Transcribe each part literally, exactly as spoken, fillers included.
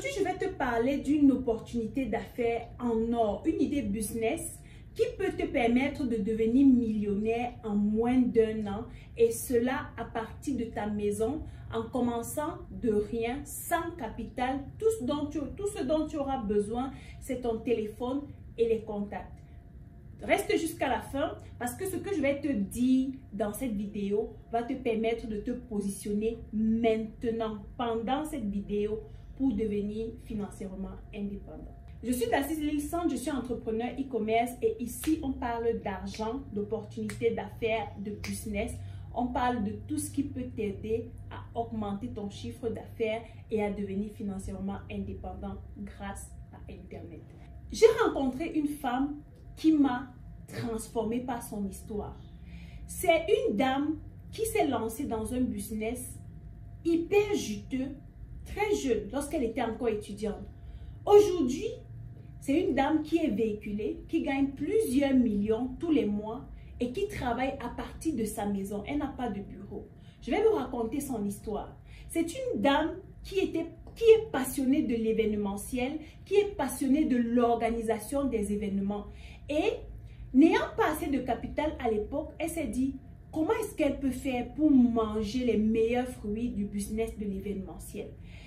Aujourd'hui, je vais te parler d'une opportunité d'affaires en or, une idée business qui peut te permettre de devenir millionnaire en moins d'un an, et cela à partir de ta maison, en commençant de rien, sans capital. Tout ce dont tu, tout ce dont tu auras besoin, c'est ton téléphone et les contacts. Reste jusqu'à la fin parce que ce que je vais te dire dans cette vidéo va te permettre de te positionner maintenant, pendant cette vidéo, pour devenir financièrement indépendant. Je suis Dacis Lilson, je suis entrepreneur e-commerce et ici on parle d'argent, d'opportunités d'affaires, de business. On parle de tout ce qui peut t'aider à augmenter ton chiffre d'affaires et à devenir financièrement indépendant grâce à Internet. J'ai rencontré une femme qui m'a transformée par son histoire. C'est une dame qui s'est lancée dans un business hyper juteux, très jeune, lorsqu'elle était encore étudiante. Aujourd'hui, c'est une dame qui est véhiculée, qui gagne plusieurs millions tous les mois et qui travaille à partir de sa maison. Elle n'a pas de bureau. Je vais vous raconter son histoire. C'est une dame qui, était, qui est passionnée de l'événementiel, qui est passionnée de l'organisation des événements. Et n'ayant pas assez de capital à l'époque, elle s'est dit, comment est-ce qu'elle peut faire pour manger les meilleurs fruits du business de l'événementiel?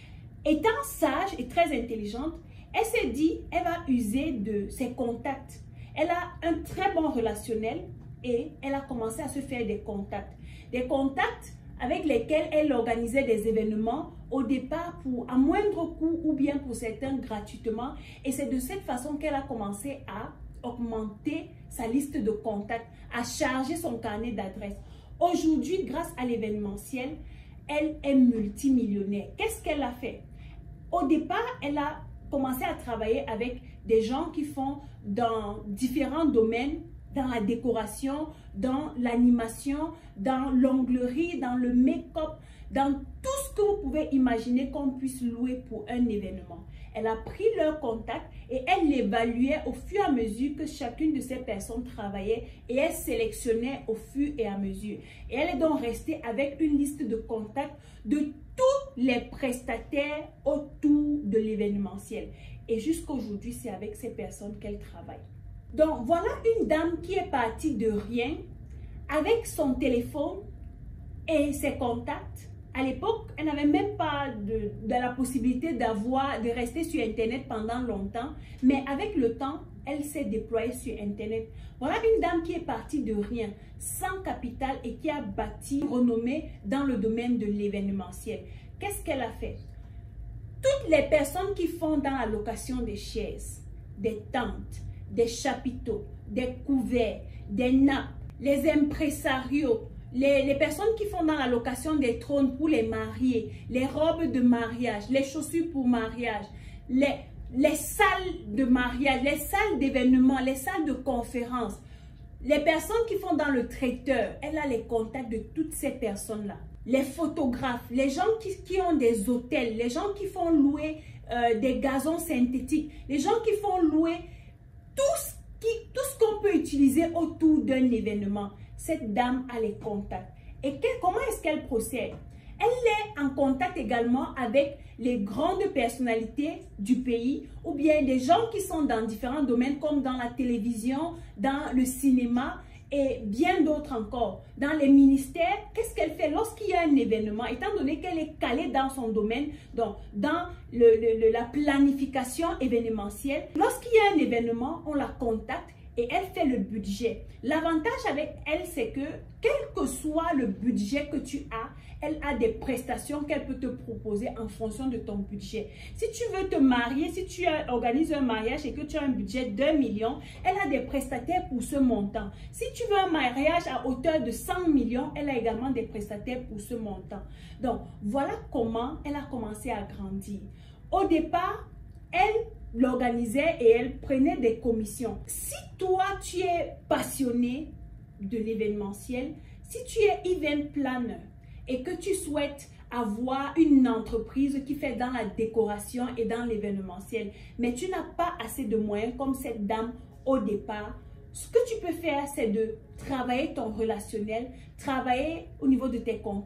Étant sage et très intelligente, elle s'est dit, elle va user de ses contacts. Elle a un très bon relationnel et elle a commencé à se faire des contacts. Des contacts avec lesquels elle organisait des événements au départ pour à moindre coût ou bien pour certains gratuitement. Et c'est de cette façon qu'elle a commencé à augmenter sa liste de contacts, à charger son carnet d'adresses. Aujourd'hui, grâce à l'événementiel, elle est multimillionnaire. Qu'est-ce qu'elle a fait? Au départ, elle a commencé à travailler avec des gens qui font dans différents domaines, dans la décoration, dans l'animation, dans l'onglerie, dans le make-up, dans tout ce que vous pouvez imaginer qu'on puisse louer pour un événement. Elle a pris leur contact et elle l'évaluait au fur et à mesure que chacune de ces personnes travaillait et elle sélectionnait au fur et à mesure. Et elle est donc restée avec une liste de contacts de tous les prestataires autour de l'événementiel. Et jusqu'aujourd'hui, c'est avec ces personnes qu'elle travaille. Donc, voilà une dame qui est partie de rien avec son téléphone et ses contacts. À l'époque, elle n'avait même pas de, de la possibilité d'avoir, de rester sur Internet pendant longtemps. Mais avec le temps, elle s'est déployée sur Internet. Voilà une dame qui est partie de rien, sans capital et qui a bâti une renommée dans le domaine de l'événementiel. Qu'est-ce qu'elle a fait? Toutes les personnes qui font dans la location des chaises, des tentes, des chapiteaux, des couverts, des nappes, les impresarios, Les, les personnes qui font dans la location des trônes pour les mariés, les robes de mariage, les chaussures pour mariage, les, les salles de mariage, les salles d'événements, les salles de conférences, les personnes qui font dans le traiteur, elle a les contacts de toutes ces personnes-là. Les photographes, les gens qui, qui ont des hôtels, les gens qui font louer euh, des gazons synthétiques, les gens qui font louer tout ce qui, tout ce qu'on peut utiliser autour d'un événement. Cette dame a les contacts. Et que, comment est-ce qu'elle procède? Elle est en contact également avec les grandes personnalités du pays ou bien des gens qui sont dans différents domaines comme dans la télévision, dans le cinéma et bien d'autres encore. Dans les ministères, qu'est-ce qu'elle fait lorsqu'il y a un événement? Étant donné qu'elle est calée dans son domaine, donc dans le, le, le, la planification événementielle, lorsqu'il y a un événement, on la contacte et elle fait le budget. L'avantage avec elle, c'est que quel que soit le budget que tu as, elle a des prestations qu'elle peut te proposer en fonction de ton budget. Si tu veux te marier, si tu organises un mariage et que tu as un budget d'un million, elle a des prestataires pour ce montant. Si tu veux un mariage à hauteur de cent millions, elle a également des prestataires pour ce montant. Donc, voilà comment elle a commencé à grandir. Au départ, elle l'organisait et elle prenait des commissions. Si toi, tu es passionné de l'événementiel, si tu es event planner et que tu souhaites avoir une entreprise qui fait dans la décoration et dans l'événementiel, mais tu n'as pas assez de moyens comme cette dame au départ, ce que tu peux faire, c'est de travailler ton relationnel, travailler au niveau de tes contacts,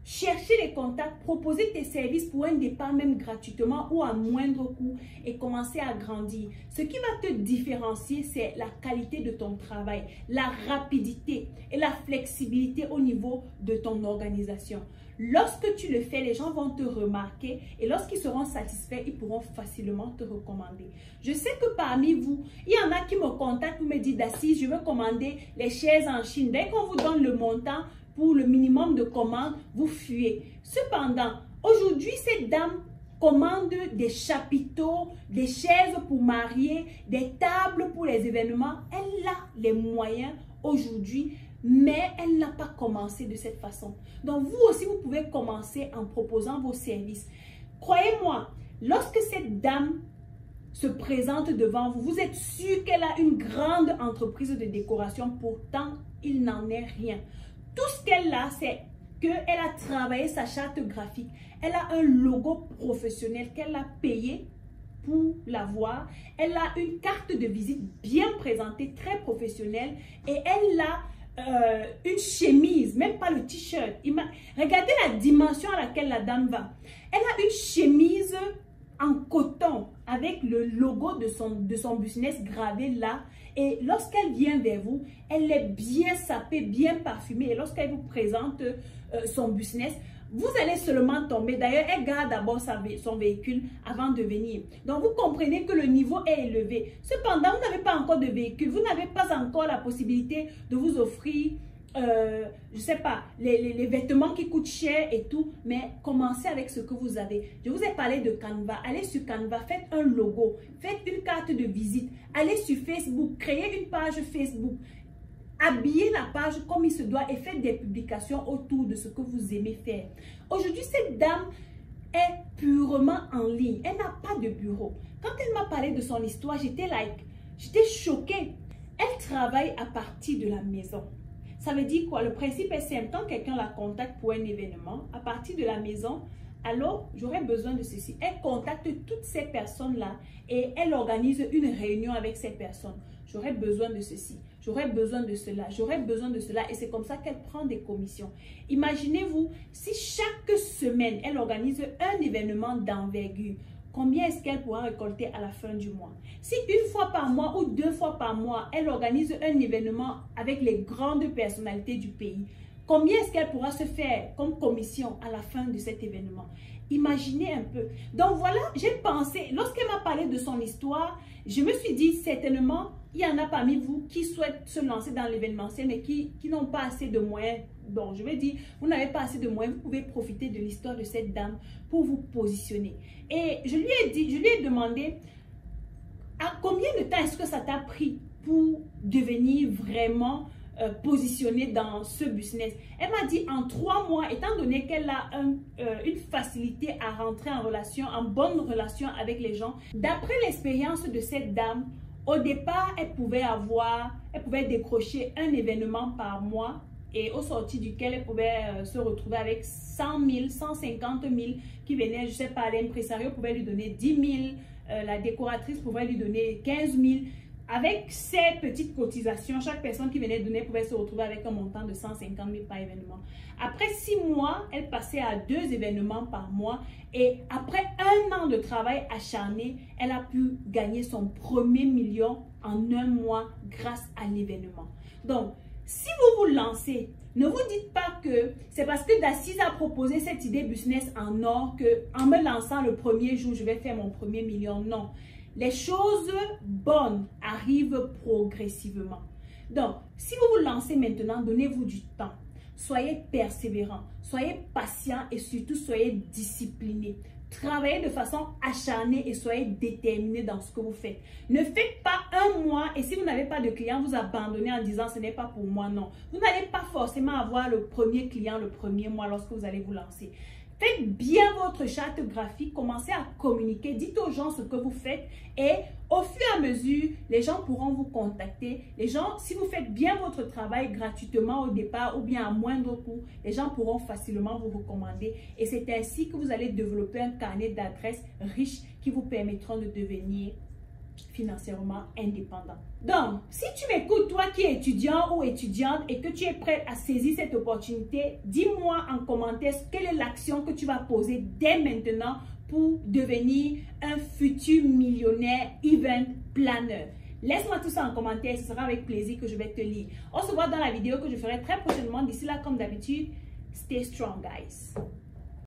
chercher les contacts, proposer tes services pour un départ même gratuitement ou à moindre coût et commencer à grandir. Ce qui va te différencier, c'est la qualité de ton travail, la rapidité et la flexibilité au niveau de ton organisation. Lorsque tu le fais, les gens vont te remarquer et lorsqu'ils seront satisfaits, ils pourront facilement te recommander. Je sais que parmi vous, il y en a qui me contactent pour me dire d'Assise, je veux commander les chaises en Chine. Dès qu'on vous donne le montant pour le minimum de commandes, vous fuyez. Cependant, aujourd'hui, cette dame commande des chapiteaux, des chaises pour marier, des tables pour les événements. Elle a les moyens aujourd'hui, mais elle n'a pas commencé de cette façon. Donc, vous aussi, vous pouvez commencer en proposant vos services. Croyez-moi, lorsque cette dame se présente devant vous, vous êtes sûr qu'elle a une grande entreprise de décoration. Pourtant, il n'en est rien. Tout ce qu'elle a, c'est qu'elle a travaillé sa charte graphique. Elle a un logo professionnel qu'elle a payé pour l'avoir. Elle a une carte de visite bien présentée, très professionnelle. Et elle a euh, une chemise, même pas le t-shirt. Regardez la dimension à laquelle la dame va. Elle a une chemise en coton avec le logo de son, de son business gravé là. Et lorsqu'elle vient vers vous, elle est bien sapée, bien parfumée. Et lorsqu'elle vous présente euh, son business, vous allez seulement tomber. D'ailleurs, elle garde d'abord son véhicule avant de venir. Donc, vous comprenez que le niveau est élevé. Cependant, vous n'avez pas encore de véhicule. Vous n'avez pas encore la possibilité de vous offrir, euh, je ne sais pas, les, les, les vêtements qui coûtent cher et tout. Mais commencez avec ce que vous avez. Je vous ai parlé de Canva. Allez sur Canva, faites un logo, faites une carte de visite. Allez sur Facebook, créez une page Facebook. Habillez la page comme il se doit et faites des publications autour de ce que vous aimez faire. Aujourd'hui, cette dame est purement en ligne. Elle n'a pas de bureau. Quand elle m'a parlé de son histoire, j'étais like, j'étais choquée. Elle travaille à partir de la maison. Ça veut dire quoi? Le principe est simple. Quand quelqu'un la contacte pour un événement, à partir de la maison, alors j'aurais besoin de ceci. Elle contacte toutes ces personnes-là et elle organise une réunion avec ces personnes. J'aurais besoin de ceci. J'aurais besoin de cela, j'aurais besoin de cela et c'est comme ça qu'elle prend des commissions. Imaginez-vous, si chaque semaine, elle organise un événement d'envergure, combien est-ce qu'elle pourra récolter à la fin du mois? Si une fois par mois ou deux fois par mois, elle organise un événement avec les grandes personnalités du pays, combien est-ce qu'elle pourra se faire comme commission à la fin de cet événement? Imaginez un peu. Donc voilà, j'ai pensé, lorsqu'elle m'a parlé de son histoire, je me suis dit certainement, il y en a parmi vous qui souhaitent se lancer dans l'événementiel mais qui, qui n'ont pas assez de moyens. Bon, je vais dire, vous n'avez pas assez de moyens, vous pouvez profiter de l'histoire de cette dame pour vous positionner. Et je lui ai dit, je lui ai demandé, à combien de temps est-ce que ça t'a pris pour devenir vraiment euh, positionné dans ce business? Elle m'a dit en trois mois, étant donné qu'elle a un, euh, une facilité à rentrer en relation, en bonne relation avec les gens. D'après l'expérience de cette dame, au départ, elle pouvait avoir, elle pouvait décrocher un événement par mois et au sorti duquel elle pouvait euh, se retrouver avec cent mille, cent cinquante mille qui venaient, je ne sais pas, l'impresario pouvait lui donner dix mille, euh, la décoratrice pouvait lui donner quinze mille. Avec ces petites cotisations, chaque personne qui venait donner pouvait se retrouver avec un montant de cent cinquante mille par événement. Après six mois, elle passait à deux événements par mois et après un an de travail acharné, elle a pu gagner son premier million en un mois grâce à l'événement. Donc, si vous vous lancez, ne vous dites pas que c'est parce que Dassise a proposé cette idée business en or que en me lançant le premier jour, je vais faire mon premier million. Non. Les choses bonnes arrivent progressivement. Donc, si vous vous lancez maintenant, donnez-vous du temps. Soyez persévérant, soyez patient et surtout soyez discipliné. Travaillez de façon acharnée et soyez déterminé dans ce que vous faites. Ne faites pas un mois et si vous n'avez pas de client, vous abandonnez en disant ce n'est pas pour moi. Non, vous n'allez pas forcément avoir le premier client le premier mois lorsque vous allez vous lancer. Faites bien votre charte graphique, commencez à communiquer, dites aux gens ce que vous faites et au fur et à mesure, les gens pourront vous contacter. Les gens, si vous faites bien votre travail gratuitement au départ ou bien à moindre coût, les gens pourront facilement vous recommander et c'est ainsi que vous allez développer un carnet d'adresses riche qui vous permettront de devenir financièrement indépendant. Donc, si tu m'écoutes, toi qui es étudiant ou étudiante et que tu es prêt à saisir cette opportunité, dis-moi en commentaire quelle est l'action que tu vas poser dès maintenant pour devenir un futur millionnaire event planner. Laisse-moi tout ça en commentaire, ce sera avec plaisir que je vais te lire. On se voit dans la vidéo que je ferai très prochainement. D'ici là, comme d'habitude, stay strong, guys.